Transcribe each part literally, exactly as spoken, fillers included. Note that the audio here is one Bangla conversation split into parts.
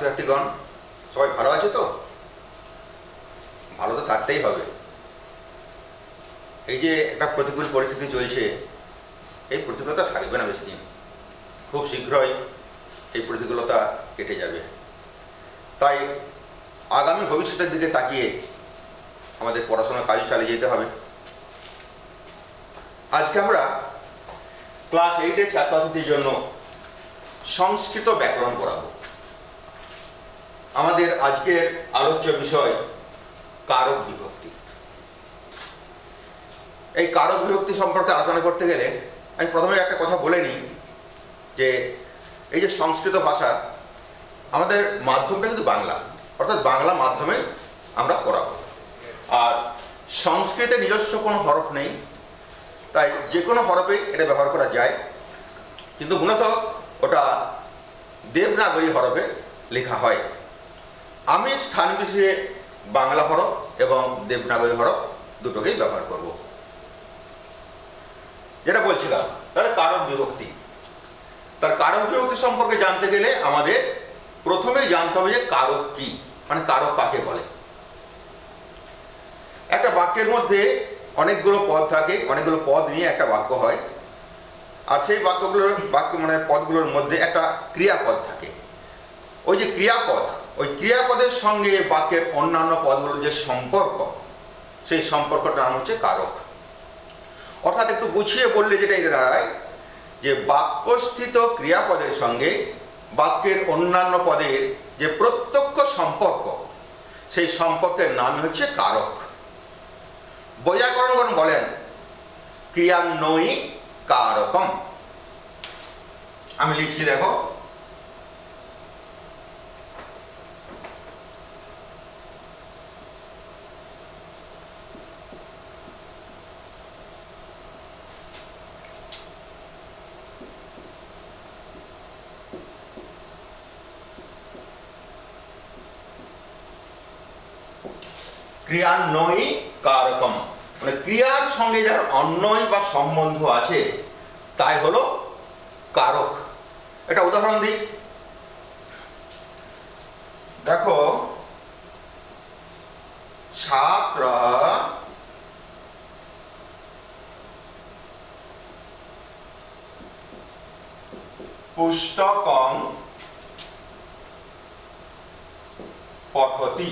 ছাত্রছাত্রীগণ সবাই ভালো আছে তো? ভালো তো থাকতেই হবে। এই যে একটা প্রতিকূল পরিস্থিতি চলছে, এই প্রতিকূলতা থাকবে না বেশি দিন, খুব শীঘ্রই এই প্রতিকূলতা কেটে যাবে। তাই আগামী ভবিষ্যতের দিকে তাকিয়ে আমাদের পড়াশোনার কাজ চালিয়ে যেতে হবে। আজকে আমরা ক্লাস এইটের ছাত্রছাত্রীদের জন্য সংস্কৃত ব্যাকরণ পড়াবো। আমাদের আজকের আলোচ্য বিষয় কারক বিভক্তি। এই কারক বিভক্তি সম্পর্কে আলোচনা করতে গেলে আমি প্রথমে একটা কথা বলে নিই যে এই যে সংস্কৃত ভাষা, আমাদের মাধ্যমটা কিন্তু বাংলা, অর্থাৎ বাংলা মাধ্যমে আমরা পড়াবো। আর সংস্কৃতে নিজস্ব কোনো হরফ নেই, তাই যে কোনো হরফে এটা ব্যবহার করা যায়, কিন্তু মূলত ওটা দেবনাগরী হরফে লেখা হয়। আমি স্থান বিশেষে বাংলা হরফ এবং দেবনাগরী হরফ দুটোকেই ব্যবহার করব। যেটা বলছিলাম, তাহলে কারক বিভক্তি। তার কারক বিভক্তি সম্পর্কে জানতে গেলে আমাদের প্রথমেই জানতে হবে যে কারক কি, মানে কারক কাকে বলে। একটা বাক্যের মধ্যে অনেকগুলো পদ থাকে, অনেকগুলো পদ নিয়ে একটা বাক্য হয়, আর সেই বাক্যগুলোর বাক্য মানে পদগুলোর মধ্যে একটা ক্রিয়াপদ থাকে। ওই যে ক্রিয়াপদ, ওই ক্রিয়াপদের সঙ্গে বাক্যের অন্যান্য পদগুলোর যে সম্পর্ক, সেই সম্পর্কটার নাম হচ্ছে কারক। অর্থাৎ একটু গুছিয়ে বললে যেটা এটা দাঁড়ায় যে বাক্যস্থিত ক্রিয়াপদের সঙ্গে বাক্যের অন্যান্য পদের যে প্রত্যক্ষ সম্পর্ক, সেই সম্পর্কের নাম হচ্ছে কারক। বৈয়াকরণগণ বলেন ক্রিয়ান্বয়ী কারকম। আমি লিখছি, দেখো, ক্রিয়ান্বয়ী কারকম, মানে ক্রিয়ার সঙ্গে যার অন্বয় বা সম্বন্ধ আছে তাই হলো কারক। এটা উদাহরণ দিই, দেখো, ছাত্র পুস্তকং পঠতি।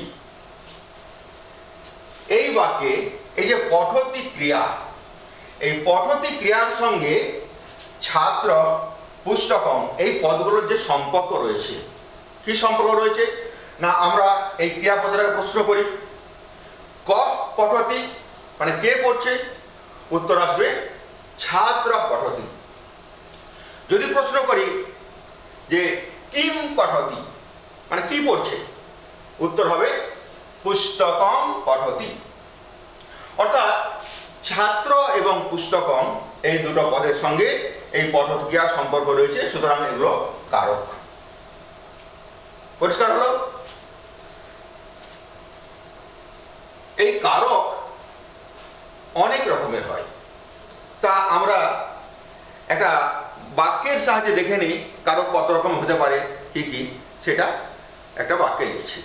এই বাক্যে এই যে পঠতি ক্রিয়া, এই পঠতি ক্রিয়ার সঙ্গে ছাত্র পুস্তকম এই পদগুলোর যে সম্পর্ক রয়েছে, কি সম্পর্ক রয়েছে না, আমরা এই ক্রিয়াপদটাকে প্রশ্ন করি ক পঠতি, মানে কে পড়ছে, উত্তর আসবে ছাত্র পঠতি। যদি প্রশ্ন করি যে কিম পঠতি, মানে কি পড়ছে, উত্তর হবে পুস্তকম পঠতি। অর্থাৎ ছাত্র এবং পুস্তকম এই দুটো পদের সঙ্গে এই পঠতি ক্রিয়ার সম্পর্ক রয়েছে, সুতরাং এগুলো কারক। পরিষ্কার হলো? এই কারক অনেক রকমের হয়, তা আমরা একটা বাক্যের সাহায্যে দেখে নিই কারক কত রকম হতে পারে, কি কি, সেটা একটা বাক্যে লিখছি।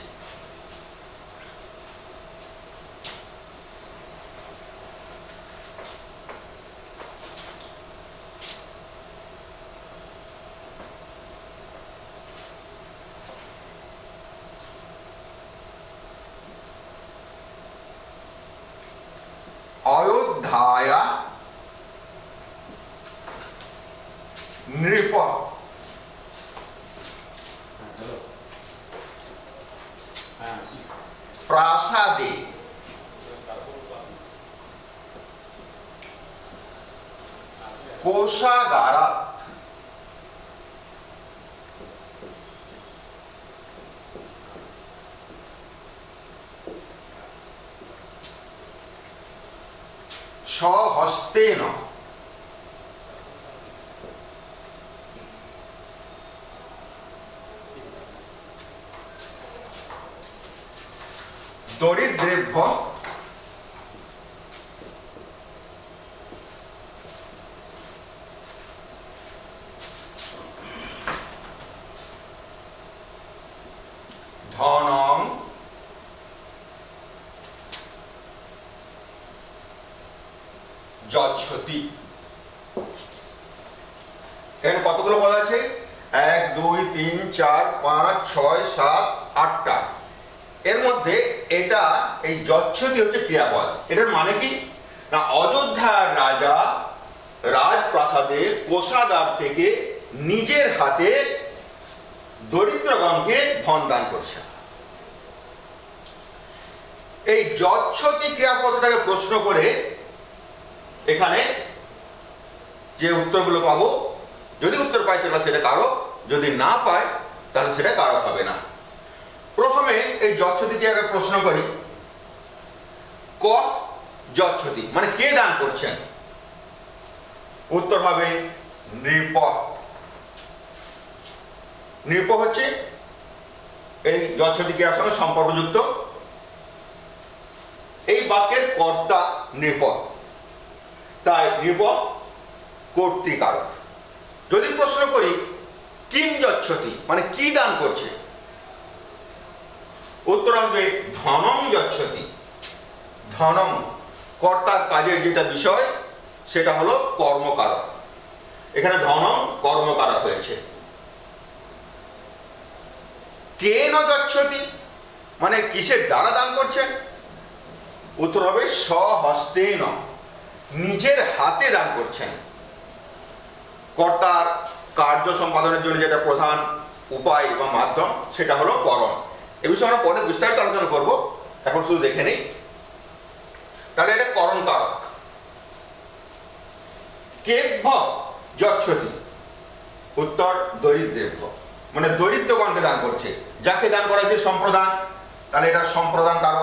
অযোধ্যায়া নৃপ প্রাসাদে কোষাগারাৎ স্বহস্তেন দরিদ্রেভ্য যচ্ছতি। এখানে কতগুলো পদ আছে? এক দুই তিন চার পাঁচ ছয় সাত আটটা। এর মধ্যে এটা এই যচ্ছতি হচ্ছে ক্রিয়াপদ। এটার মানে কি না, অযোধ্যার রাজা রাজপ্রাসাদে কোষাগার থেকে নিজের হাতে দরিদ্রগণকে ধন দান করছে। এই যচ্ছতি ক্রিয়াপদটাকে প্রশ্ন করে এখানে যে উত্তরগুলো পাবো, যদি উত্তর পাই তাহলে সেটা কারক, যদি না পাই তাহলে সেটা কারক হবে না। প্রথমে এই যচ্ছতি ক্রিয়াকে প্রশ্ন করি। ক যচ্ছতি মানে কে দান করছেন? উত্তর হবে নৃপ। নৃপ হচ্ছে এই যচ্ছতি ক্রিয়ার সঙ্গে সম্পর্কযুক্ত। এই বাক্যের কর্তা নৃপ, তাই নৃপ কর্তৃকারক। যদি প্রশ্ন করি কিম যচ্ছতি মানে কি দান করছে, উত্তর হবে ধনম যচ্ছতি। ধনম কর্তার কাজের যেটা বিষয় সেটা হলো কর্মকারক। এখানে ধনম কর্মকারক হয়েছে। কেন যচ্ছতি মানে কিসের দ্বারা দান করছেন, উত্তর হবে স্বহস্তেন নিজের হাতে দান করছেন। কর্তার কার্য সম্পাদনের জন্য যেটা প্রধান উপায় বা মাধ্যম সেটা হলো করণ। এ বিষয়ে আমরা পরে বিস্তারিত আলোচনা করব, এখন শুধু দেখে নেই। তাহলে এটা করণ কারক। কেভ্য যচ্ছতি উত্তর দরিদ্রেভ্য মানে দরিদ্রগণকে দান করছে। যাকে দান করা হয়েছে সম্প্রদান, তাহলে এটা সম্প্রদান কারক।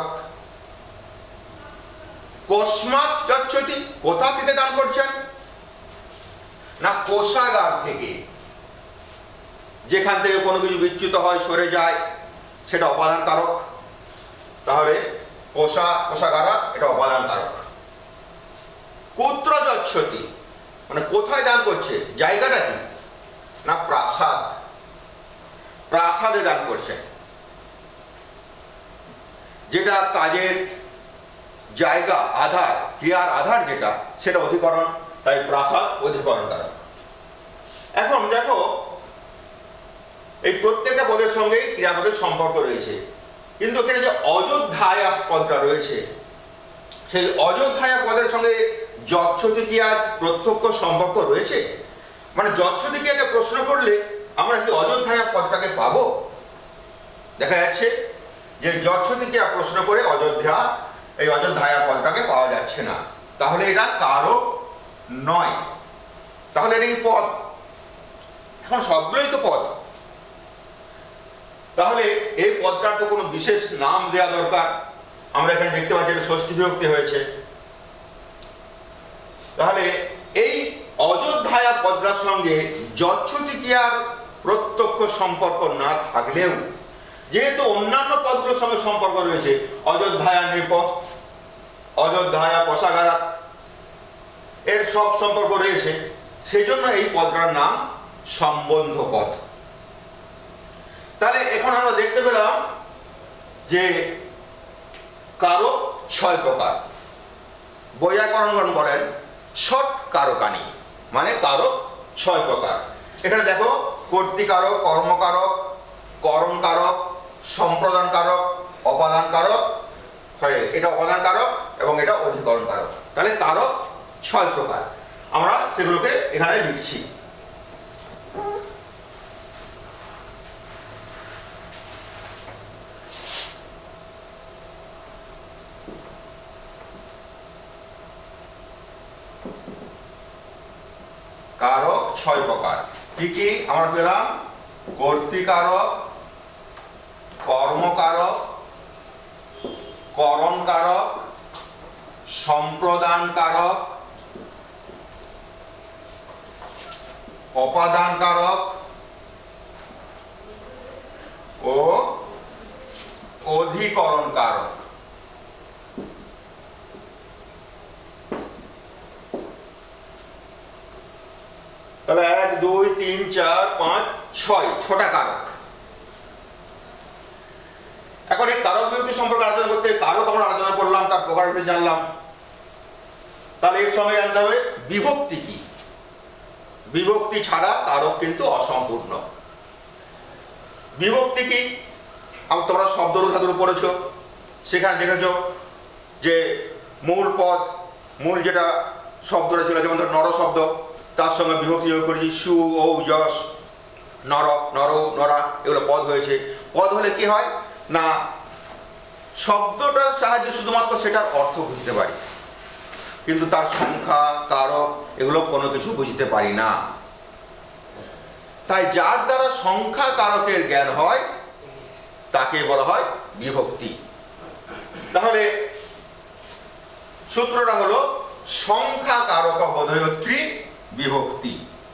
কস্মাৎ যচ্ছতি কোথা থেকে দান করছেন না কোষাগার থেকে। যেখান থেকে কোনো কিছু বিচ্যুত হয় সরে যায় সেটা অপাদান কারক, তাহলে কোষা কোষাগারা এটা অপাদান কারক। কুত্র যচ্ছতি মানে কোথায় দান করছে, জায়গাটা কি না প্রাসাদ, প্রাসাদে দান করছে। যেটা কাজের জায়গা আধার, ক্রিয়ার আধার যেটা সেটা অধিকরণ, তাই প্রাসাদ অধিকরণ কারক। এখন দেখো এই প্রত্যেকটা পদের সঙ্গে ক্রিয়াপদের সম্পর্ক রয়েছে, কিন্তু এখানে যে অযোধ্যায়া পদটা রয়েছে সেই অযোধ্যায়া পদের সঙ্গে যচ্ছতি ক্রিয়ার প্রত্যক্ষ সম্পর্ক রয়েছে। মানে যচ্ছতি ক্রিয়াকে প্রশ্ন করলে আমরা কি অযোধ্যায়া পদটাকে পাবো? দেখা যাচ্ছে যে যচ্ছতি ক্রিয়া প্রশ্ন করে অযোধ্যা এই অযোধ্যায়া পদটাকে পাওয়া যাচ্ছে না, তাহলে এটা কারক নয়। তাহলে এটা কি পদ? এখন সবগুলোই তো পদ। তাহলে এই পদটার তো কোনো বিশেষ নাম দেওয়া দরকার। আমরা এখানে দেখতে পাচ্ছি এটা ষষ্ঠী বিভক্তি হয়েছে। তাহলে এই অযোধ্যায়া পদটার সঙ্গে যচ্ছতি ক্রিয়ার প্রত্যক্ষ সম্পর্ক না থাকলেও যেহেতু অন্যান্য পদগুলোর সঙ্গে সম্পর্ক রয়েছে, অযোধ্যায়া নৃপ, অযোধ্যায়া কোষাগারা, এর সব সম্পর্ক রয়েছে, সেজন্য এই পদটার নাম সম্বন্ধ পদ। তাহলে এখন আমরা দেখতে পেলাম যে কারক ছয় প্রকার। বৈয়াকরণগণ বলেন ষট কারকানি মানে কারক ছয় প্রকার। এখানে দেখো কর্তৃকারক, কর্মকারক, করণ কারক, সম্প্রদান কারক, অপাদান কারক, সরি এটা অপাদান কারক এবং এটা অধিকরণ কারক। তাহলে কারক ছয় প্রকার, আমরা সেগুলোকে এখানে লিখছি। কারক ছয় প্রকার কি কি আমরা পেলাম? কর্তৃকারক, কর্মকারক, করণ কারক, সম্প্রদান কারক, অপাদান কারক ও অধিকরণ কারক। তাহলে এক দুই তিন চার পাঁচ ছয় ছটা কারক। এখন এই কারক বিভক্তি সম্পর্কে আলোচনা করতে কারক আমরা আলোচনা করলাম, তার প্রকার জানলাম। তাহলে এর সঙ্গে জানতে হবে বিভক্তি কি। বিভক্তি ছাড়া কারক কিন্তু অসম্পূর্ণ। বিভক্তি কি? তোমরা শব্দরূপ ধাতুর পড়েছ, সেখানে দেখেছ যে মূল পদ, মূল যেটা শব্দটা ছিল, যেমন ধর নর শব্দ, তার সঙ্গে বিভক্তি যোগ করেছি সু ও যশ, নর নর নরা, এগুলো পদ হয়েছে। পদ হলে কি হয় না শব্দটার সাহায্যে শুধুমাত্র সেটার অর্থ বুঝতে পারি, কিন্তু তার সংখ্যা কারক এগুলো কোনো কিছু বুঝতে পারি না। তাই যার দ্বারা সংখ্যা কারকের জ্ঞান হয় তাকে বলা হয় বিভক্তি। তাহলে সূত্রটা হলো সংখ্যা কারক বোধয়ত্রী বিভক্তি।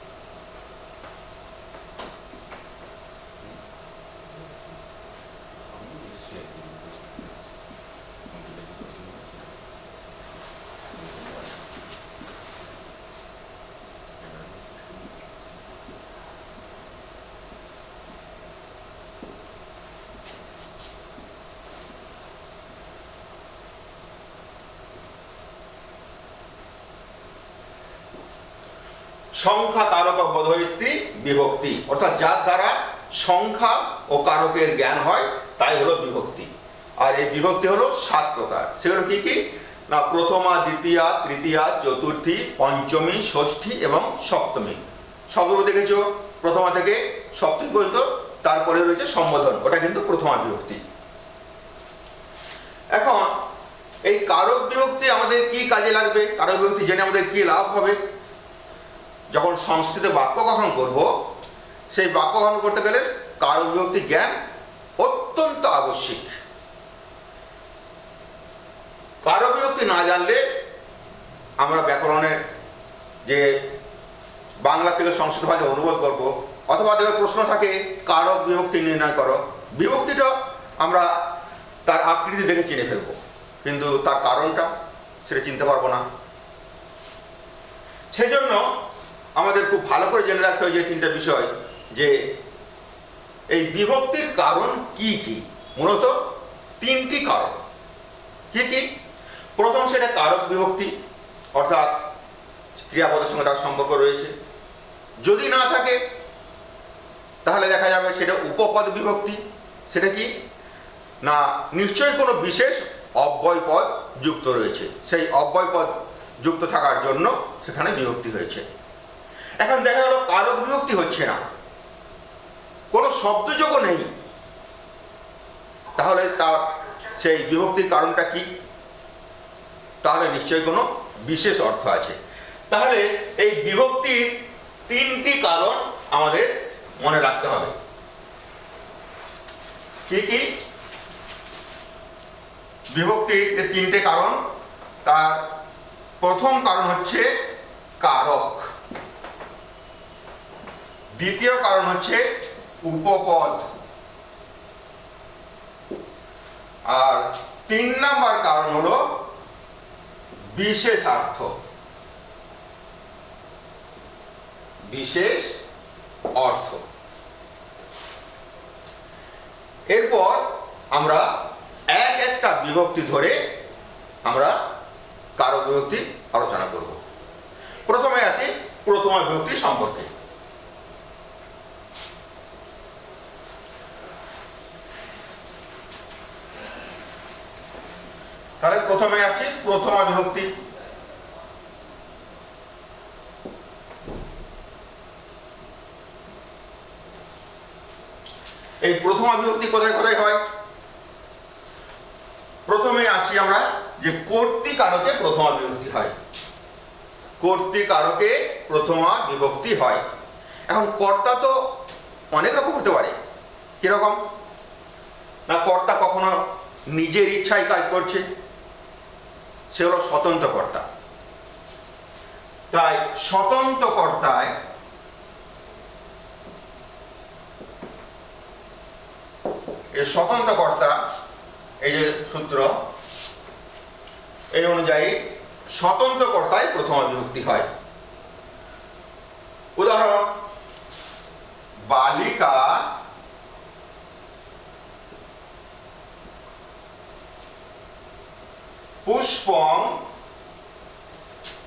সংখ্যা কারক বোধয়িত্রী বিভক্তি, অর্থাৎ যার দ্বারা সংখ্যা ও কারকের জ্ঞান হয় তাই হলো বিভক্তি। আর এই বিভক্তি হলো সাত প্রকার। সেগুলো কি কি না প্রথমা, দ্বিতীয়া, তৃতীয়া, চতুর্থী, পঞ্চমী, ষষ্ঠী এবং সপ্তমী। সবগুলো দেখেছো প্রথমা থেকে সপ্তমী পর্যন্ত। তারপরে রয়েছে সম্বোধন, ওটা কিন্তু প্রথমা বিভক্তি। এখন এই কারক বিভক্তি আমাদের কি কাজে লাগবে? কারক বিভক্তি জেনে আমাদের কি লাভ হবে? যখন সংস্কৃতে বাক্য গঠন করব, সেই বাক্য গঠন করতে গেলে কারক বিভক্তি জ্ঞান অত্যন্ত আবশ্যিক। কারক বিভক্তি না জানলে আমরা ব্যাকরণের যে বাংলা থেকে সংস্কৃত ভাষায় অনুবাদ করব, অথবা দেখো প্রশ্ন থাকে কারক বিভক্তি নির্ণয় করো, বিভক্তিটা আমরা তার আকৃতি দেখে চিনে ফেলবো, কিন্তু তার কারণটা সেটা চিনতে পারবো না। সেজন্য আমাদের খুব ভালো করে জেনে রাখতে হয় যে তিনটা বিষয়, যে এই বিভক্তির কারণ কি কি। মূলত তিনটি কারণ। কি কি? প্রথম সেটা কারক বিভক্তি, অর্থাৎ ক্রিয়াপদের সঙ্গে তার সম্পর্ক রয়েছে। যদি না থাকে তাহলে দেখা যাবে সেটা উপপদ বিভক্তি। সেটা কি না নিশ্চয়ই কোনো বিশেষ অব্যয় পদ যুক্ত রয়েছে, সেই অব্যয় পদ যুক্ত থাকার জন্য সেখানে বিভক্তি হয়েছে। এখন দেখা গেল কারক বিভক্তি হচ্ছে না, কোনো শব্দযোগও নেই, তাহলে তার সেই বিভক্তির কারণটা কি? তাহলে নিশ্চয়ই কোনো বিশেষ অর্থ আছে। তাহলে এই বিভক্তির তিনটি কারণ আমাদের মনে রাখতে হবে। কি কি বিভক্তির যে তিনটে কারণ? তার প্রথম কারণ হচ্ছে কারক, দ্বিতীয় কারণ হচ্ছে উপপদ, আর তিন নম্বর কারণ হলো বিশেষার্থ, বিশেষ অর্থ। এরপর আমরা এক একটা বিভক্তি ধরে আমরা কারক বিভক্তি আলোচনা করব। প্রথমে আসি প্রথমা বিভক্তি সম্পর্কে। তাহলে প্রথমে আসি প্রথমা বিভক্তি। এই প্রথমা বিভক্তি কোথায় কোথায় হয়? প্রথমে আসি আমরা যে কর্তৃকারকে প্রথমা বিভক্তি হয়। কর্তৃকারকে প্রথমা বিভক্তি হয়। এখন কর্তা তো অনেক রকম হতে পারে। কিরকম না কর্তা কখনো নিজের ইচ্ছায় কাজ করছে, সে হলো স্বতন্ত্র কর্তা। তাই স্বতন্ত্র কর্তায় এই স্বতন্ত্র কর্তা, এই যে সূত্র, এই অনুযায়ী স্বতন্ত্র কর্তায় প্রথমা বিভক্তি হয়। উদাহরণ, বালিকা পুষ্পং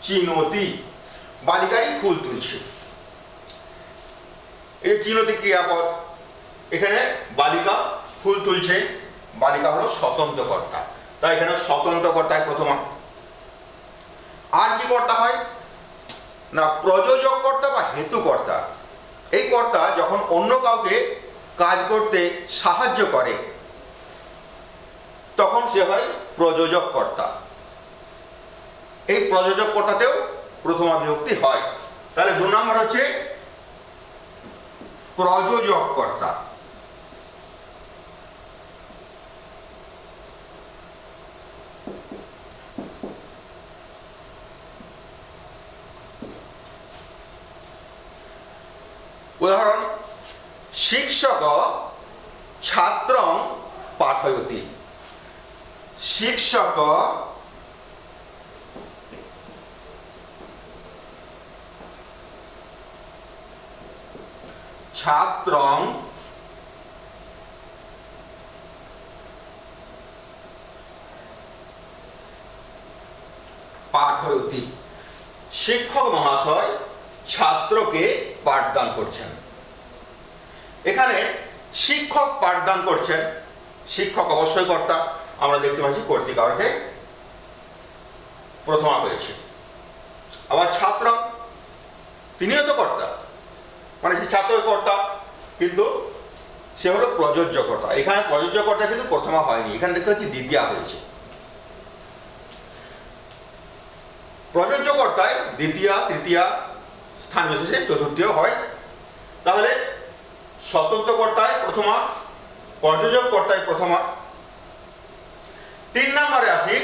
চিনতি, বালিকারই ফুল তুলছে। এই চিনতি ক্রিয়াপদ, এখানে বালিকা ফুল তুলছে, বালিকা হলো স্বতন্ত্র কর্তা, তাই এখানে স্বতন্ত্র কর্তায় প্রথমা। আর কি কর্তা হয় না প্রযোজক কর্তা বা হেতু কর্তা। এই কর্তা যখন অন্য কাউকে কাজ করতে সাহায্য করে তখন সে হয় প্রযোজক কর্তা। এই প্রযোজক কর্তাতেও প্রথমা বিভক্তি হয়। তাহলে দু নম্বর হচ্ছে প্রযোজক কর্তা। উদাহরণ শিক্ষক ছাত্রং পাঠয়তি। শিক্ষক ছাত্রং পাঠয়তি। শিক্ষক মহাশয় ছাত্রকে পাঠদান করছেন। এখানে শিক্ষক পাঠদান করছেন, শিক্ষক অবশ্যই কর্তা, আমরা দেখতে পাচ্ছি কর্তৃকারকে প্রথমা হয়েছে। আবার ছাত্র তিনিও তো কর্তা, মানে সে ছাত্র কর্তা কিন্তু সে হলো প্রযোজ্য কর্তা। এখানে প্রযোজ্য কর্তা কিন্তু প্রথমা হয়নি, এখানে দেখতে পাচ্ছি দ্বিতীয়া হয়েছে। প্রযোজ্য কর্তায় দ্বিতীয়া তৃতীয়া স্থান বিশেষে চতুর্থীয় হয়। তাহলে স্বতন্ত্র কর্তায় প্রথমা, প্রযোজক কর্তায় প্রথমা। তিন নম্বরে আসি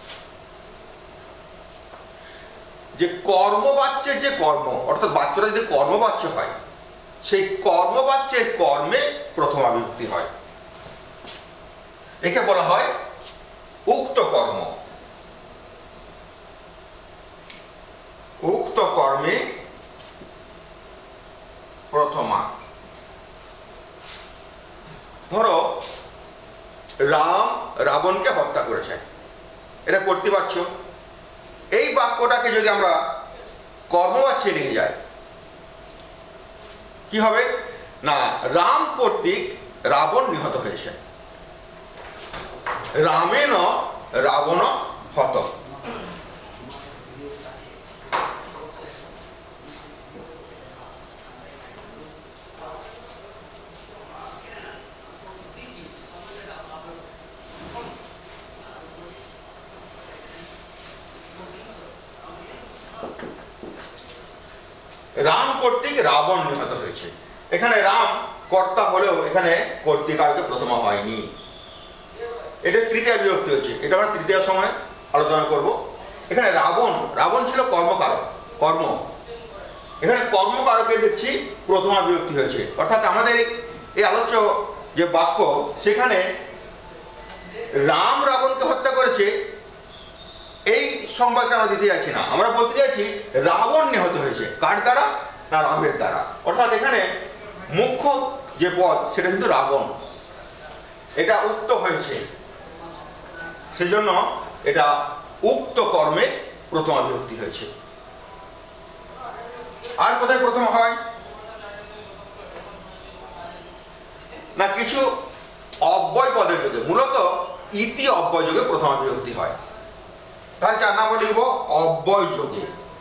যে কর্মবাচ্যের যে কর্ম, অর্থাৎ বাচ্চারা যদি কর্মবাচ্য হয় সেই কর্মবাচ্যের কর্মে প্রথমা বিভক্তি হয়। একে বলা হয় উক্ত কর্ম। উক্ত কর্মে প্রথমা। ধরো রাম রাবণকে হত্যা করেছে, এটা কর্তৃবাচ্য। এই বাক্যটাকে যদি আমরা কর্মবাচ্যে নিয়ে যাই কি হবে না রাম কর্তৃক রাবণ নিহত হয়েছে, রামেণ রাবণ হত। রাম কর্তৃক রাবণ নিহত হয়েছে। এখানে রাম কর্তা হলেও এখানে কর্তৃকারকে প্রথমা হয়নি, এটা তৃতীয় বিভক্তি হচ্ছে, এটা আমরা তৃতীয় সময় আলোচনা করব। এখানে রাবণ, রাবণ ছিল কর্মকারক, কর্ম, এখানে কর্মকারকে দেখছি প্রথমা বিভক্তি হয়েছে। অর্থাৎ আমাদের এই আলোচ্য যে বাক্য সেখানে রাম রাবণকে হত্যা করেছে এই সংবাদটা আমরা দিতে যাচ্ছি না, আমরা বলতে চাইছি রাবণ নিহত হয়েছে। কার দ্বারা না রামের দ্বারা। অর্থাৎ এখানে মুখ্য যে পদ সেটা কিন্তু রাবণ, এটা উক্ত হয়েছে, সেজন্য এটা উক্ত কর্মে প্রথমা বিভক্তি হয়েছে। আর কোথায় প্রথম হয় না কিছু অব্যয় পদের যোগে, মূলত ইতি অব্যয় যোগে প্রথমা বিভক্তি হয়। তাহলে চার নাম্বার লিখব অব্যয় যোগে।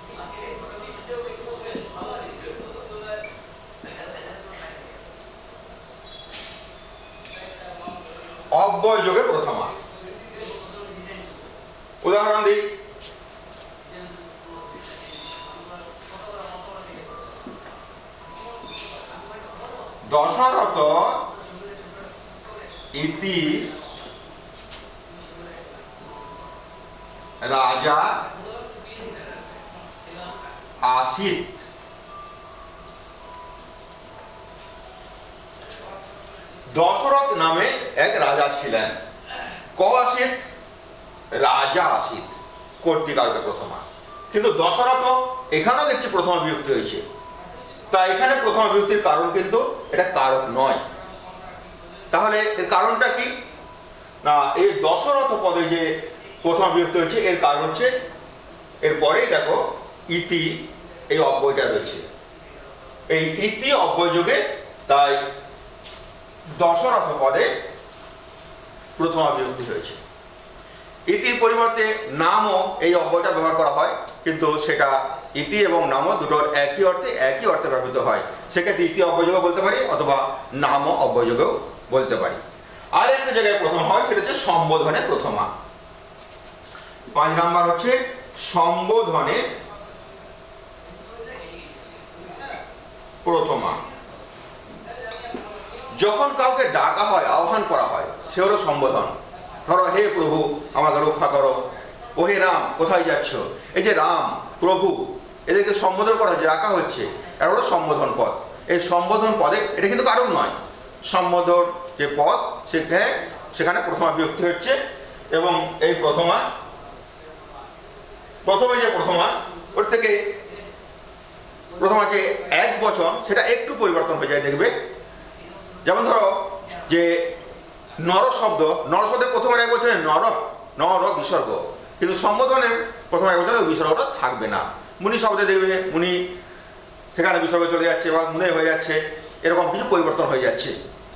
অব্যয় যোগে প্রথমা। উদাহরণ দিই, দশরথ ইতি রাজা আসিত। দশরথ নামে এক রাজা ছিলেন। ক আসিত রাজা আসিত, কর্তৃকারকে প্রথমা। কিন্তু দশরথ এখানেও দেখছি প্রথমা বিভক্তি হয়েছে, তা এখানে প্রথমা বিভক্তির কারণ কিন্তু এটা কারক নয়। তাহলে এর কারণটা কি না এই দশরথ পদে যে প্রথমা বিভক্তি হয়েছে এর কারণ হচ্ছে এরপরেই দেখো ইতি এই অব্যয়টা রয়েছে। এই ইতি অব্যয় যুগে তাই দশরথ পদে প্রথমা বিভক্তি হয়েছে। ইতির পরিবর্তে নামও এই অব্যয়টা ব্যবহার করা হয়, কিন্তু সেটা ইতি এবং নামও দুটোর একই অর্থে একই অর্থে ব্যবহৃত হয়। সেক্ষেত্রে ইতি অব্যয়যোগও বলতে পারি অথবা নামও অব্যয়যোগেও বলতে পারি। আর একটা জায়গায় প্রথমা হয়, সেটা হচ্ছে সম্বোধনে প্রথমা। পাঁচ নাম্বার হচ্ছে সম্বোধনে প্রথমা। যখন কাউকে ডাকা হয়, আহ্বান করা হয়, সে হলো সম্বোধন। ধরো, হে প্রভু আমাকে রক্ষা করো, ও হে রাম কোথায় যাচ্ছ। এই যে রাম প্রভু এদেরকে সম্বোধন করা হচ্ছে, ডাকা হচ্ছে, এটা হলো সম্বোধন পদ। এই সম্বোধন পদে এটা কিন্তু কারণ নয়, সম্বোধন যে পদ সেখানে সেখানে প্রথমা বিভক্তি হচ্ছে। এবং এই প্রথমা প্রথমে যে প্রথমা ওর থেকে প্রথমা যে এক বচন সেটা একটু পরিবর্তন হয়ে যায়, দেখবে। যেমন ধরো যে নর শব্দ, নর শব্দের প্রথমে এক বছরে নর নর বিসর্গ, কিন্তু সম্বোধনের প্রথম এক বছরে বিসর্গটা থাকবে না। মুনি শব্দে দেখবে মুনি সেখানে বিসর্গ চলে যাচ্ছে বা মুনে হয়ে যাচ্ছে, এরকম কিছু পরিবর্তন হয়ে যাচ্ছে।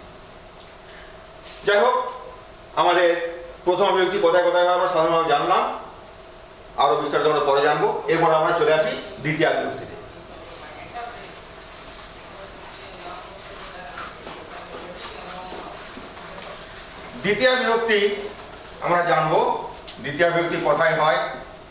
যাই হোক, আমাদের প্রথম বিভক্তি কোথায় কোথায় হয় আমরা সাধারণভাবে জানলাম, আরো বিস্তারিত আমরা পরে জানবো। এরপর আমরা চলে আসি দ্বিতীয় বিভক্তিতে। দ্বিতীয় বিভক্তি আমরা জানবো, দ্বিতীয় বিভক্তি কোথায় হয়।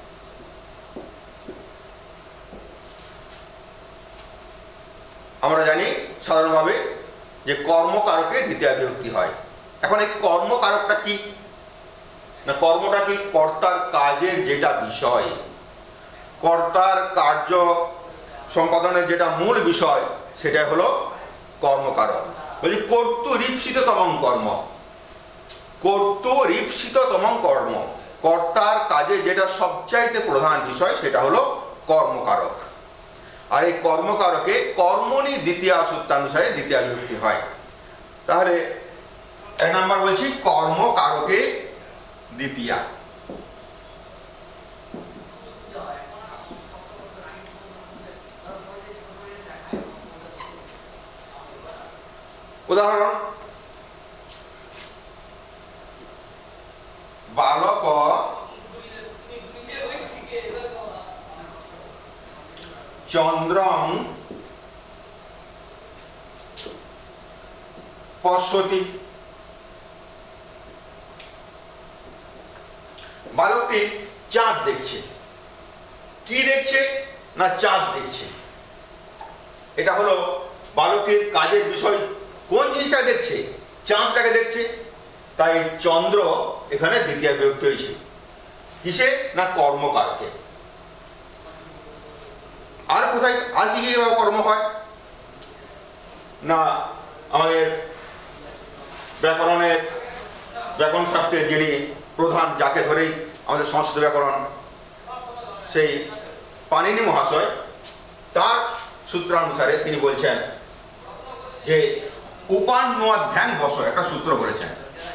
আমরা জানি সাধারণভাবে যে কর্মকারকে দ্বিতীয় বিভক্তি হয়। এখন এই কর্মকারকটা কি না, কর্মটা কি কর্তার কাজের যেটা বিষয়, কর্তার কার্য সম্পাদনের যেটা মূল বিষয়, সেটা হলো কর্মকারক। বলি কর্তৃপ্সিততমং কর্ম, কর্তৃপ্সিততমং কর্ম, কর্তার কাজে যেটা সবচাইতে প্রধান বিষয় সেটা হলো কর্মকারক। আর এই কর্মকারকে কর্মণি দ্বিতীয় সূত্রানুসারে দ্বিতীয় বিভক্তি হয়। তাহলে এক নাম্বার বলছি কর্মকারকে দ্বিতীয়া। উদাহরণ, বালক চন্দ্রং পশ্যতি। বালকটি চাঁদ দেখছে। কি দেখছে না, চাঁদ দেখছে। এটা হলো বালকটির কাজের বিষয়। কোন জিনিসটা দেখছে? চাঁদটাকে দেখছে। তাই চন্দ্র এখানে দ্বিতীয় বিভক্তি হয়েছে। কিসে না, কর্মকারকে। আর কোথায় আর কি কি কর্ম হয় না, আমাদের ব্যাকরণের ব্যাকরণ শাস্ত্রের যিনি প্রধান, যাকে ধরেই আমাদের সংস্কৃত ব্যাকরণ, সেই পাণিনি মহাশয়, তার সূত্রানুসারে তিনি বলছেন যে উপান্নধ্যান বস, একটা সূত্র বলেছেন।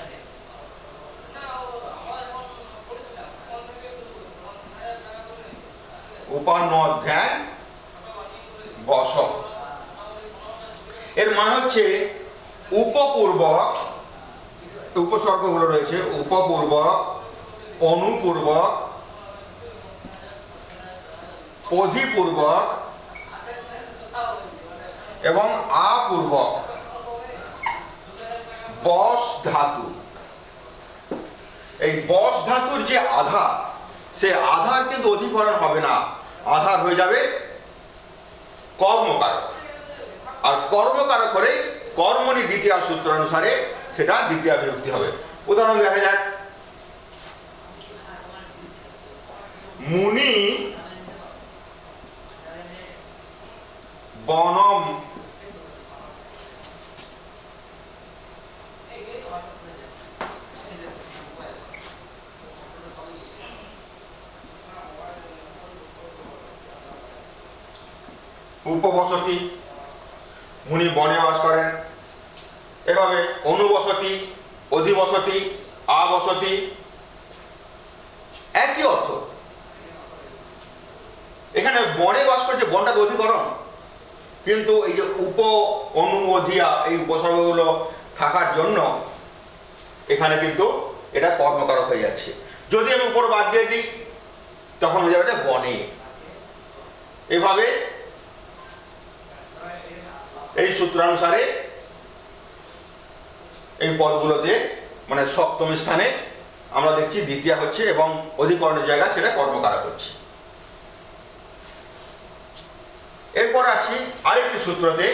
উপান্নধ্যান বস এর মানে হচ্ছে উপপূর্বক, উপসর্গগুলো রয়েছে, উপপূর্বক, অনুপূর্বক, অধিপূর্বক এবং আপূর্বক বস ধাতু। এই বস ধাতুর যে আধার, সে আধার কিন্তু অধিকরণ হবে না, আধার হয়ে যাবে কর্মকারক। আর কর্মকারক করে কর্মণি দ্বিতীয় সূত্র অনুসারে সেটা দ্বিতীয় বিভক্তি হবে। উদাহরণ দেখা যাক, মুনি বনম উপবসতি, মুনি বনে বাস করেন। এভাবে অনুবসতি, অধিবসতি, আবসতি, একই অর্থ। এখানে বনে বাস করছে, বনটা তো অধিকরণ, কিন্তু এই যে উপ অনুমোধিয়া এই উপসর্গগুলো থাকার জন্য এখানে কিন্তু এটা কর্মকারক হয়ে যাচ্ছে। যদি আমি উপর বাদ দিয়ে দিই তখন হয়ে যাবে বনে। এভাবে এই সূত্রানুসারে এই পদগুলোতে মানে সপ্তম স্থানে আমরা দেখছি দ্বিতীয় হচ্ছে এবং অধিকরণের জায়গা সেটা কর্মকারক হচ্ছে। এরপর আসি আরেকটি সূত্রতে,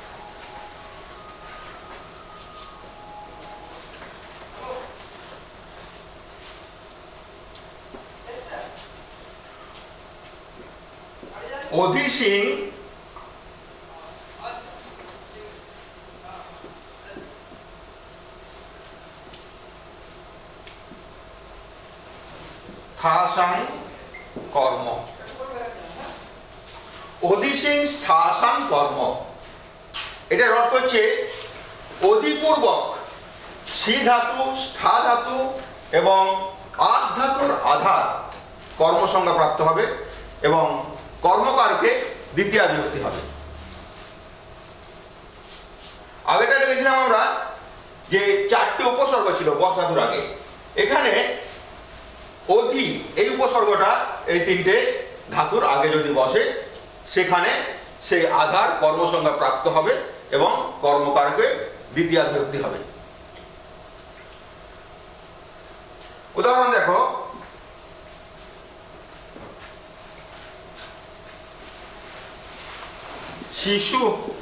অধিসিং স্থাসাং কর্ম। অধিসিং স্থাসাং কর্ম এটার অর্থ হচ্ছে অধিপূর্বক সি ধাতু, স্থা ধাতু এবং আস ধাতুর আধার কর্মসংজ্ঞা প্রাপ্ত হবে এবং কর্মকারকে দ্বিতীয় বিভক্তি হবে। আগেটা দেখেছিলাম আমরা যে চারটি উপসর্গ ছিল বস ধাতুর আগে, এখানে অধি এই উপসর্গটা এই তিনটে ধাতুর আগে যদি বসে সেখানে সেই আধার কর্মসংজ্ঞা প্রাপ্ত হবে এবং কর্মকারকে দ্বিতীয় বিভক্তি হবে। উদাহরণ দেখো, শিশু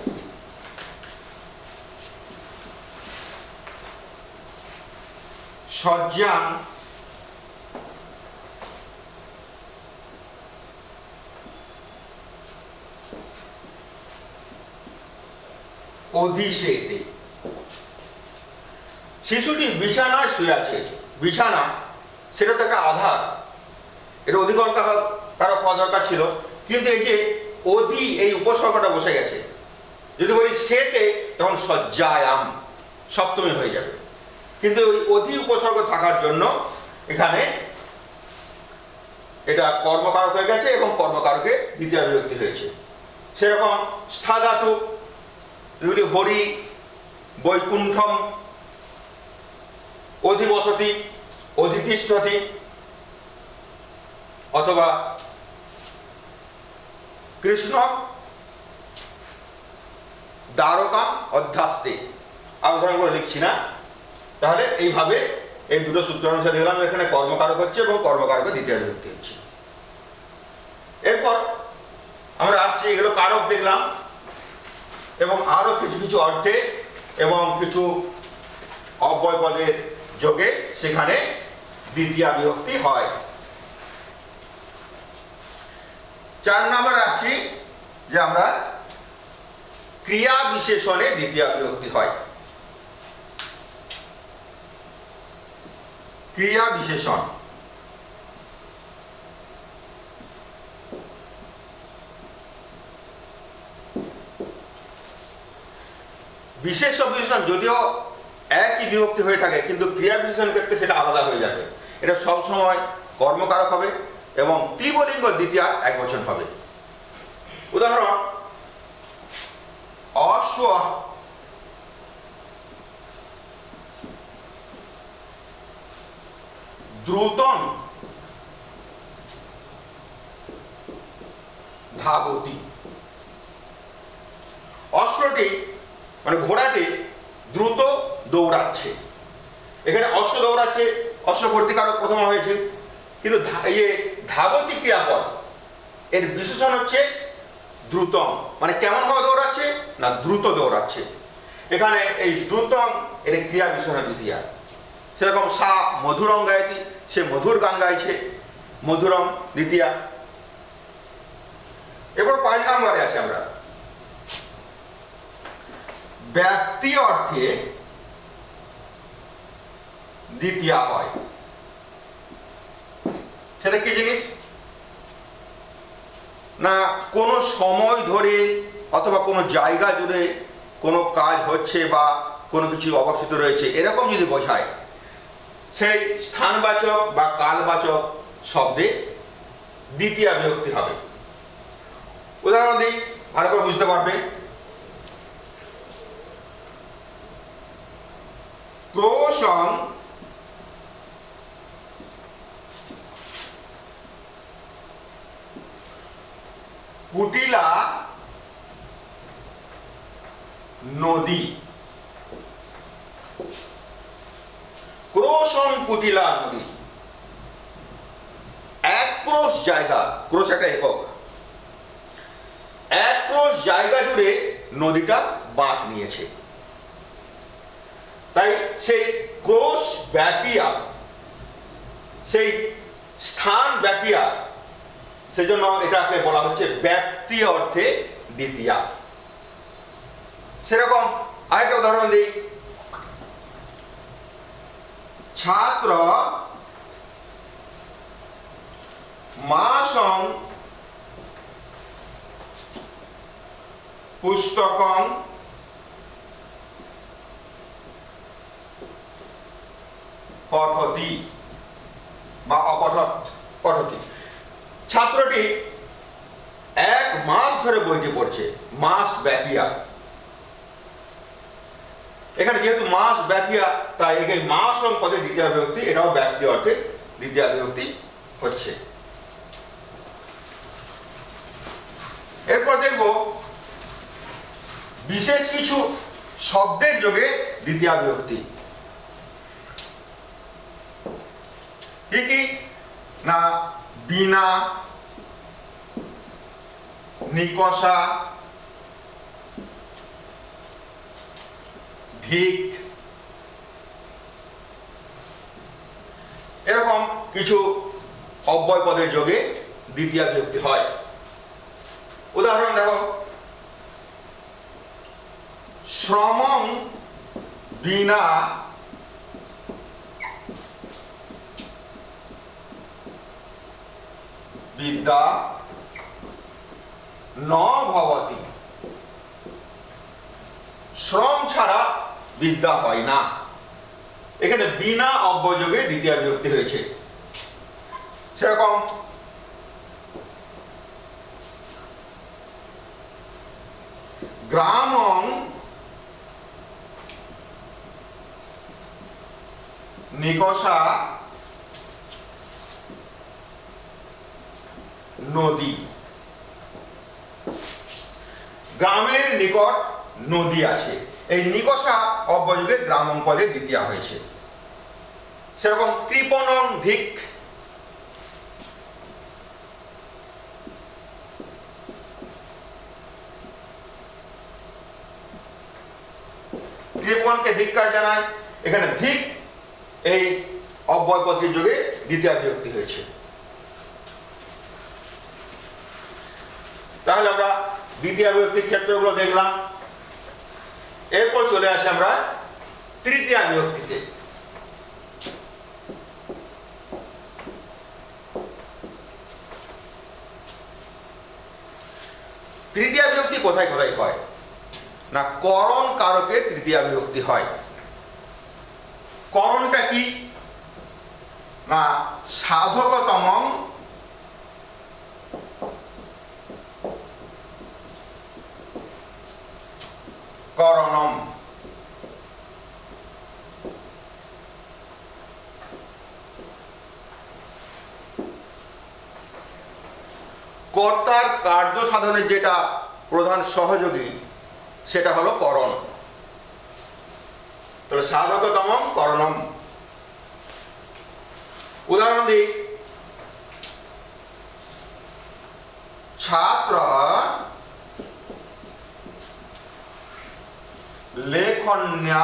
শয্যাং অধিশেতে। শিশুটি বিছানায় শুয়ে আছে, বিছানা সেটা তো একটা আধার, এটা অধিকরণ কারো পাওয়া দরকার ছিল, কিন্তু এই যে অধি এই উপসর্গটা বসে গেছে, যদি বলি সেতে তখন শয্যায়াম সপ্তমী হয়ে যাবে, কিন্তু ওই অধি উপসর্গ থাকার জন্য এখানে এটা কর্মকারক হয়ে গেছে এবং কর্মকারকে দ্বিতীয় বিভক্তি হয়েছে। সেরকম স্থা ধাতু যদি হরি বৈকুণ্ঠম অধিবসতি অধিতিষ্ঠতি অথবা কৃষ্ণ দ্বারকা অধ্যাস্তে, আলোচনা করে লিখছি না, তাহলে এইভাবে এই দুটো সূত্র অনুসারে দেখলাম এখানে কর্মকারক হচ্ছে এবং কর্মকারকে দ্বিতীয় বিভক্তি হচ্ছে। এরপর আমরা আসছি, এগুলো কারক দেখলাম এবং আরো কিছু কিছু অর্থে এবং কিছু অব্যয় পদের যোগে সেখানে দ্বিতীয় বিভক্তি হয়। চার নম্বর আসছি যে আমরা ক্রিয়া বিশেষণে দ্বিতীয় বিভক্তি হয়। ক্রিয়া বিশেষণ বিশেষ বিশেষণ যদিও একই বিভক্তি হয়ে থাকে কিন্তু ক্রিয়া বিশেষণের ক্ষেত্রে সেটা আলাদা হয়ে যাবে। এটা সবসময় কর্মকারক হবে এবং ক্লিবলিঙ্গ দ্বিতীয় এক বচন হবে। উদাহরণ, অশ্ব দ্রুতং ধাবতি। অশ্বটি মানে ঘোড়াটি দ্রুত দৌড়াচ্ছে। এখানে অশ্ব দৌড়াচ্ছে, অশ্ব কর্তৃকারক প্রথম হয়েছে, কিন্তু ইয়ে ধাবতি ক্রিয়াপদ এর বিশেষণ হচ্ছে দ্রুতম, মানে কেমন ভাবে দৌড়াচ্ছে না দ্রুত দৌড়াচ্ছে। এখানে এই দ্রুতম এর ক্রিয়া বিশেষণ দ্বিতীয়া। সেরকম সা মধুরং গায়তি, সে মধুর গান গাইছে, মধুরম দ্বিতীয়া। এরপর পাঁচ নম্বরে আছে আমরা ব্যক্তি অর্থে দ্বিতীয়া হয়। সেটা কি জিনিস না, কোনো সময় ধরে অথবা কোনো জায়গা জুড়ে কোনো কাজ হচ্ছে বা কোনো কিছু অবস্থিত রয়েছে এরকম যদি বোঝায়, সেই স্থানবাচক বা কালবাচক শব্দে দ্বিতীয়া বিভক্তি হবে। উদাহরণ দিই, ভালো করে বুঝতে পারবে। ক্রোশং কুটিলা নদী। ক্রোশং কুটিলা নদী, এক ক্রোশ জায়গা, ক্রোশ একটা একক, এক ক্রোশ জায়গা জুড়ে নদীটা বাঁক নিয়েছে। তাই সেই ক্রোশ ব্যাপিয়া, সেই স্থান ব্যাপিয়া, সেজন্য এটাকে বলা হচ্ছে ব্যাপ্তি অর্থে দ্বিতীয়া। সেরকম আরেকটা উদাহরণ দিই। ছাত্র মাসং পুস্তকং পঠতি বা অপঠত পঠতি। ছাত্রটি এক মাস ধরে বইটি পড়ছে, মাস ব্যাপিয়া। এখানে যেহেতু মাস ব্যাপিয়া, তাই এই মাসং পদে দ্বিতীয় বিভক্তি, এটাও ব্যক্তি অর্থে দ্বিতীয় বিভক্তি হচ্ছে। এরপর দেখব বিশেষ কিছু শব্দের যোগে দ্বিতীয় বিভক্তি কি কি না, বিনা, নিকষা, ধিক, এরকম কিছু অব্যয় পদের যোগে দ্বিতীয় বিভক্তি হয়। উদাহরণ দেখো, শ্রমং বিনা বিদ্যা ন ভবতি। শ্রম ছাড়া বিদ্যা হয় না। এখানে বিনা অব্যযোগে দ্বিতীয় বিভক্তি হয়েছে। সেরকম গ্রামং নিকষা নদী। গ্রামের নিকট নদী আছে, এই নিকষা অব্যযোগে গ্রামং পদে দ্বিতীয়া হয়েছে। সেরকম কৃপণং ধিক, কৃপণকে ধিক্কার জানায়, এখানে ধিক এই অব্যয় পদের যোগে দ্বিতীয় বিভক্তি হয়েছে। তাহলে আমরা দ্বিতীয় বিভক্তির ক্ষেত্রগুলো দেখলাম। এরপর চলে আসে আমরা তৃতীয় বিভক্তিতে। তৃতীয় বিভক্তি কোথায় কোথায় হয় না, করণ কারকে তৃতীয় বিভক্তি হয়। করণটা কি না, সাধকতমং করণম। কর্তার কার্য সাধনের যেটা প্রধান সহযোগী সেটা হলো করণ। তাহলে সাধকতমং করণম। উদাহরণ দিই, ছাত্র লেখন্যা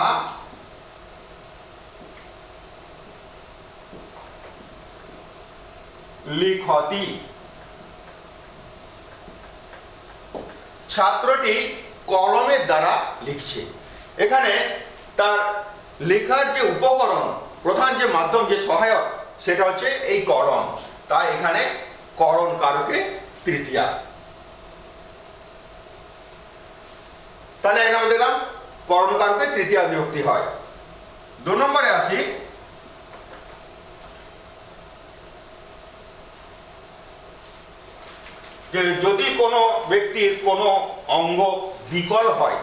লিখতি। ছাত্রটি কলমের দ্বারা লিখছে। এখানে তার লেখার যে উপকরণ, প্রধান যে মাধ্যম, যে সহায়ক, সেটা হচ্ছে এই কলম। তাই এখানে করণ কারকে তৃতীয়া। তাহলে এক নম্বর দিলাম করণ কারকে তৃতীয়া বিভক্তি হয়। দু নম্বরে আসি, যে যদি কোনো ব্যক্তির কোনো অঙ্গ বিকল হয়,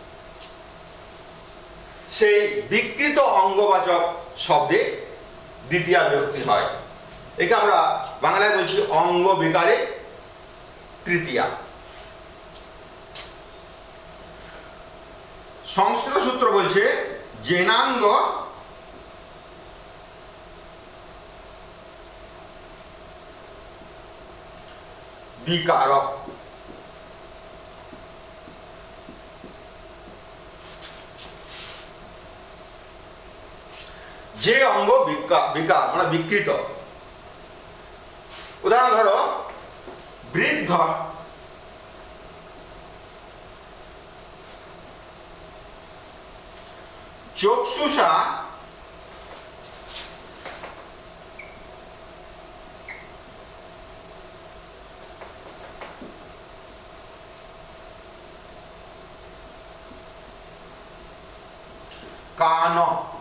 সেই বিকৃত অঙ্গবাচক শব্দে দ্বিতীয়া বিভক্তি হয়। একে আমরা বাংলায় বলছি অঙ্গ বিকারে তৃতীয়া। সংস্কৃত সূত্র বলছে জেনাঙ্গ বিকারক। যে অঙ্গ বিকার মানে বিকৃত, উদাহরণ ধরো বৃদ্ধ চক্ষুষা কান।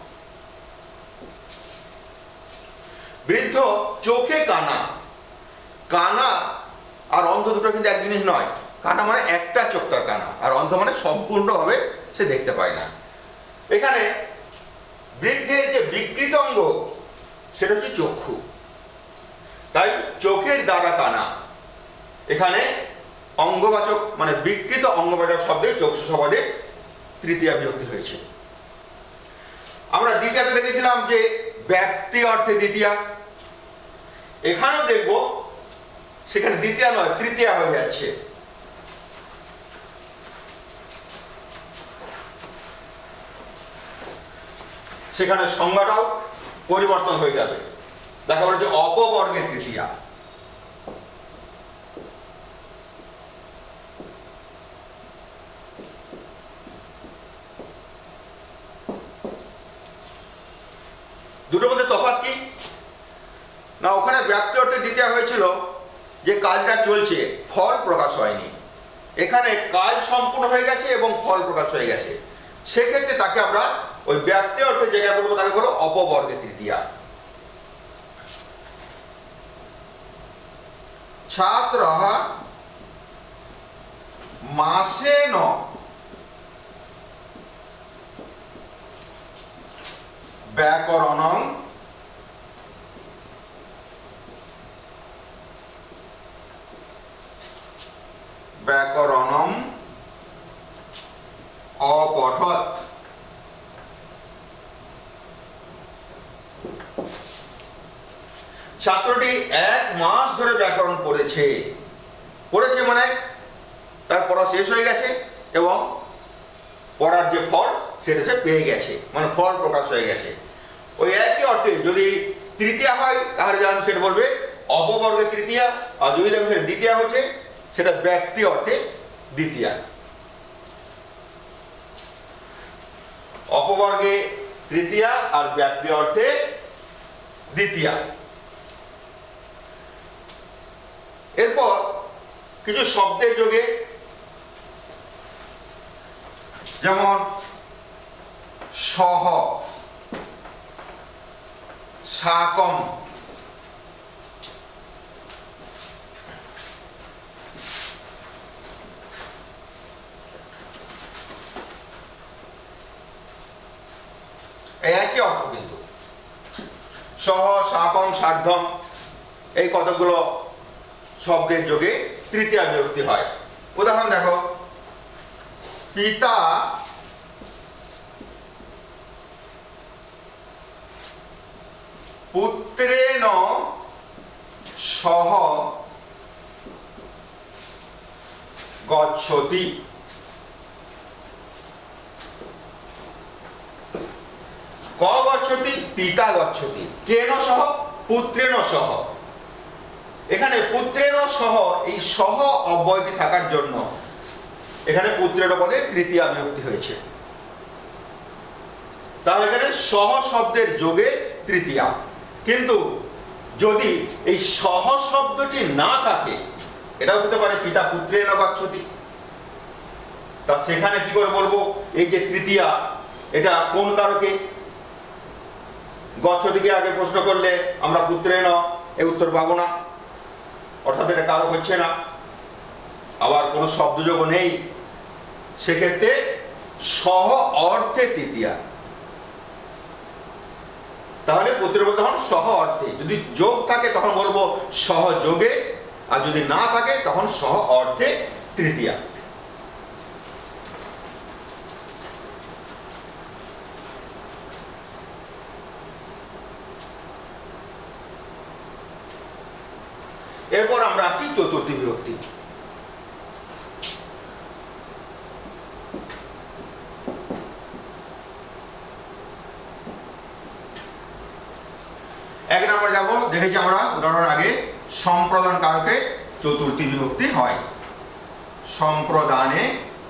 বৃদ্ধ চোখে কানা। কানা আর অন্ধ দুটো কিন্তু এক জিনিস নয়। কানা মানে একটা চোখ তার কানা, আর অন্ধ মানে সম্পূর্ণভাবে সে দেখতে পায় না। এখানে বৃদ্ধের যে বিকৃত অঙ্গ সেটা হচ্ছে চক্ষু, তাই চোখের দ্বারা কানা। এখানে অঙ্গবাচক মানে বিকৃত অঙ্গবাচক শব্দে চক্ষু শব্দে তৃতীয়া বিভক্তি হয়েছে। আমরা দ্বিতীয়াতে দেখেছিলাম যে ব্যক্তি অর্থে দ্বিতীয়া, এখানেও দেখব সেখানে দ্বিতীয়া নয় তৃতীয়া হয়ে যাচ্ছে। সেখানে সংজ্ঞাটাও পরিবর্তন হয়ে যাবে। দেখা বলে যে অপবর্গে তৃতীয়া। দুটোর মধ্যে তফাৎ কি না, ওখানে ব্যক্তি অর্থে দ্বিতীয়া হয়েছিল যে কাজটা চলছে, ফল প্রকাশ হয়নি। এখানে কাজ সম্পূর্ণ হয়ে গেছে এবং ফল প্রকাশ হয়ে গেছে, সেক্ষেত্রে তাকে আমরা ওই ব্যক্তি অর্থে জায়গায় বলবো, তাকে বলো অপবর্গে তৃতীয়া। ছাত্র মাসেন ব্যাকরণং ব্যাকরণম অপঠৎ। ছাত্রটি এক মাস ধরে ব্যাকরণ পড়েছে। পড়েছে মানে তার পড়া শেষ হয়ে গেছে এবং পড়ার যে ফল সেটা সে পেয়ে গেছে, মানে ফল প্রকাশ হয়ে গেছে। ওই একই অর্থে যদি তৃতীয়া হয় তাহলে যেমন সেটা বলবে অপবর্গে তৃতীয়া, আর যদি দেখো সেটা দ্বিতীয়া হচ্ছে সেটা ব্যক্তি অর্থে দ্বিতীয়া। অপবর্গে তৃতীয়া আর ব্যক্তি অর্থে দ্বিতীয়া। এরপর কিছু শব্দের যোগে, যেমন সহ, সাকম, একই অর্থ কিন্তু সহ, সাকম, সার্ধম এই কতগুলো শব্দের যোগে তৃতীয়া বিভক্তি হয়। উদাহরণ দেখো, পিতা পুত্রেণ সহ গচ্ছতি। ক গচ্ছতি, পিতা গচ্ছতি। কেন সহ, পুত্রেণ সহ। এখানে পুত্রের সহ, এই সহ অব্যয়টি থাকার জন্য এখানে পুত্রের পদে তৃতীয়া বিভক্তি হয়েছে। তাহলে এখানে সহ শব্দের যোগে তৃতীয়া। কিন্তু যদি এই সহ শব্দটি না থাকে, এটাও হতে পারে পিতা পুত্রেণ গচ্ছতি, তা সেখানে কি করে বলবো এই যে তৃতীয়া এটা কোন কারকে? গচ্ছতিকে আগে প্রশ্ন করলে আমরা পুত্রেণ এই উত্তর পাবো না, অর্থাৎ এটা কারক হচ্ছে না। আবার কোনো শব্দযোগ নেই, সেক্ষেত্রে সহ অর্থে তৃতীয়া। তাহলে প্রতিরূপ তখন সহ অর্থে, যদি যোগ থাকে তখন বলবো সহযোগে, আর যদি না থাকে তখন সহ অর্থে তৃতীয়া। এরপর আমরা আসছি চতুর্থী বিভক্তি। এক নম্বর যাবো, দেখেছি আমরা উদাহরণের আগে সম্প্রদান কারকে চতুর্থী বিভক্তি হয়। সম্প্রদানে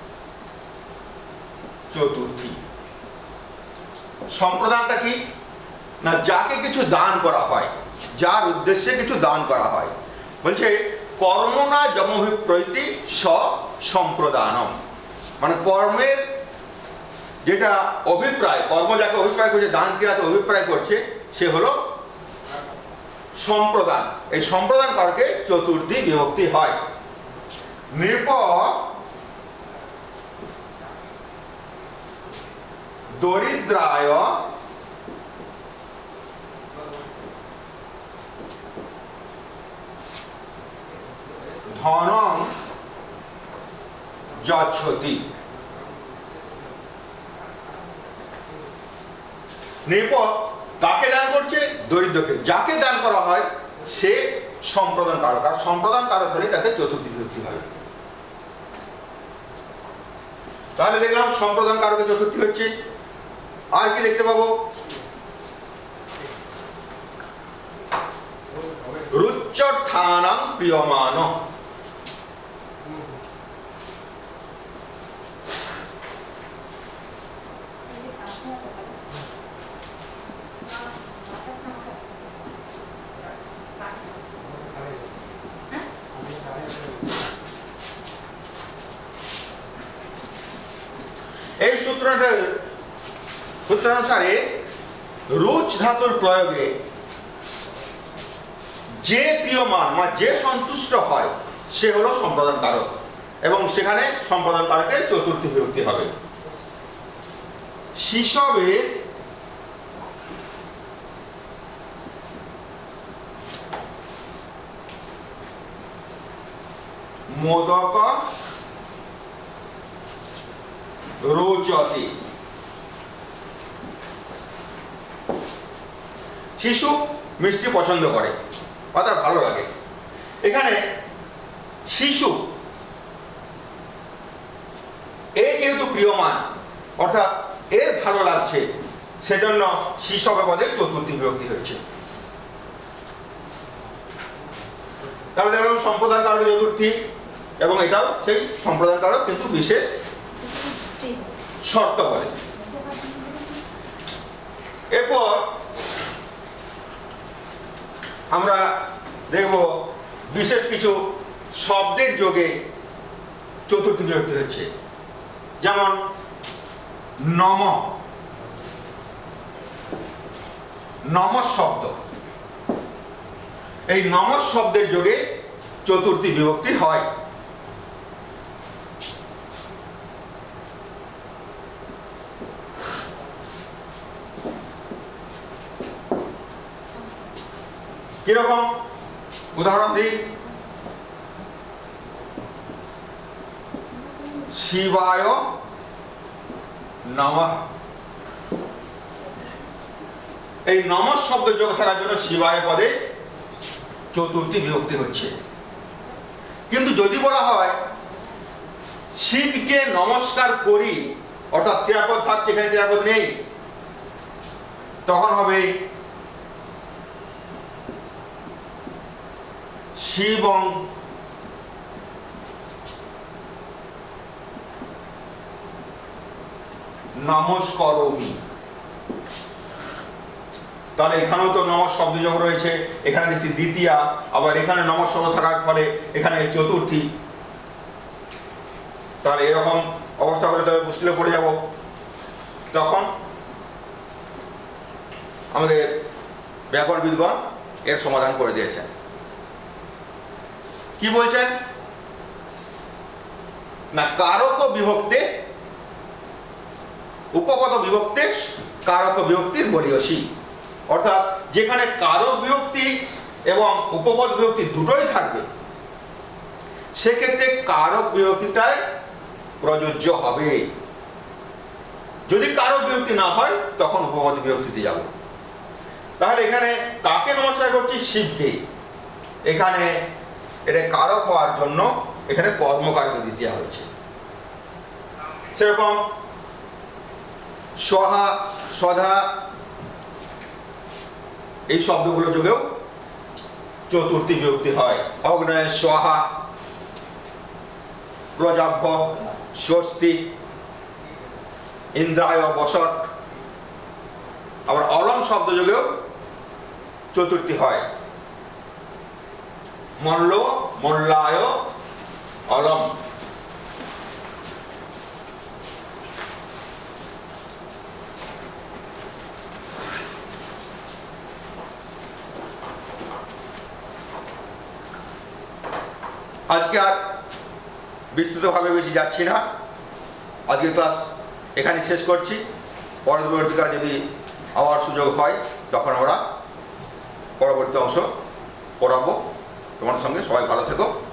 চতুর্থী। সম্প্রদানটা কি না, যাকে কিছু দান করা হয়, যার উদ্দেশ্যে কিছু দান করা হয়। বলছে কর্মনা যমভিপ্রৈতি স সম্প্রদানম, মানে কর্মের যেটা অভিপ্রায়, কর্ম যাকে অভিপ্রায় করছে, দান ক্রিয়াতে অভিপ্রায় করছে, সে হলো সম্প্রদান। এই সম্প্রদান কারকে চতুর্থী বিভক্তি হয়। নৃপ দরিদ্রায় ধনং যচ্ছতি। নৃপ কাকে দান করছে? দরিদ্রকে। যাকে দান করা হয় সে সম্প্রদান কারক, আর সম্প্রদান কারক হলে তাতে চতুর্থী বিভক্তি হবে। তাহলে দেখলাম সম্প্রদান কারকে চতুর্থী হচ্ছে। আর কি দেখতে পাবো? রুচ্চর্থানাং প্রিয়মান। এই সূত্রটা সূত্রানুসারে রুচ ধাতুর প্রয়োগে যে প্রিয়মান বা যে সন্তুষ্ট হয় সে হলো সম্প্রদান কারক, এবং সেখানে সম্প্রদান কারকে চতুর্থী বিভক্তি হবে। শিশবে মোদক রোচতে। শিশু মিষ্টি পছন্দ করে, অর্থাৎ ভালো লাগে। এখানে শিশু এই যেহেতু প্রিয়মান, অর্থাৎ এর ভালো লাগছে, সেজন্য শিশবে পদে চতুর্থী বিভক্তি হচ্ছে। তাহলে দেখলাম সম্প্রদান কারক চতুর্থী, এবং এটাও সেই সম্প্রদান কারক, কিন্তু বিশেষ শর্ত বলে। এরপর আমরা দেখব বিশেষ কিছু শব্দের যোগে চতুর্থী বিভক্তি হচ্ছে। যেমন নম, নম শব্দ, এই নম শব্দের যোগে চতুর্থী বিভক্তি হয়। কিরকম উদাহরণ দিই? শিবায় নমঃ। এই নমঃ শব্দ যোগ থাকার জন্য শিবায় পদে চতুর্থী বিভক্তি হচ্ছে। কিন্তু যদি বলা হয় শিবকে নমস্কার করি, অর্থাৎ ক্রিয়াপদ থাকছে, এখানে ক্রিয়াপদ নেই, তখন হবে শিবং নমস্করমি। তাহলে এখানেও তো নমঃ শব্দ যোগ রয়েছে, এখানে দেখছি দ্বিতীয়া, আবার এখানে নমঃ শব্দ থাকার ফলে এখানে চতুর্থী। তাহলে এরকম অবস্থা হলে তবে মুশকিলে পড়ে যাব। তখন আমাদের ব্যাকরণবিদগণ এর সমাধান করে দিয়েছেন। কি বলছেন? না কারক বিভক্তে উপপদ বিভক্তে কারক বিভক্তির বলিয়সী। অর্থাৎ যেখানে কারক বিভক্তি এবং উপপদ বিভক্তি দুটোই থাকবে সেক্ষেত্রে কারক বিভক্তিটাই প্রযোজ্য হবে। যদি কারক বিভক্তি না হয় তখন উপপদ বিভক্তিতে যাব। তাহলে এখানে কাকে নমস্কার করছি? শিবকে। এখানে এটা কারক হওয়ার জন্য এখানে কর্মকারক দিতে হয়েছে। সেরকম সহা সধা এই শব্দগুলো যোগেও চতুর্থী বিভক্তি হয়। অগ্নয় সহা, প্রজাভ্য, স্বস্তি, ইন্দ্রায় বসট। আবার অলম শব্দ যোগেও চতুর্থী হয়। মল্ল, মল্লায়, অলম। আজকে আর বিস্তৃতভাবে বেশি যাচ্ছি না, আজকে ক্লাস এখানে শেষ করছি। পরবর্তীকালে যদি আবার সুযোগ হয় তখন আমরা পরবর্তী অংশ পড়াবো। তোমার সঙ্গে সবাই ভালো থেকো।